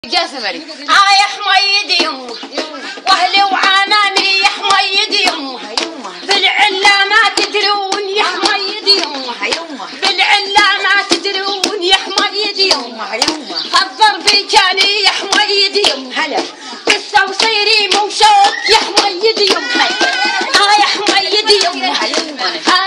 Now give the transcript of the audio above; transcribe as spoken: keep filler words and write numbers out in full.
جاسمري اه يا حميد يمه واهلي وعمامي يا حميد يمه بالعلا ما تدرون يا حميد يمه بالعلا ما تدرون يا حميد يمه الضرب كاني يا حميد يمه هلا بالصوصيري موشوك يا حميد يمه اه يا حميد يمه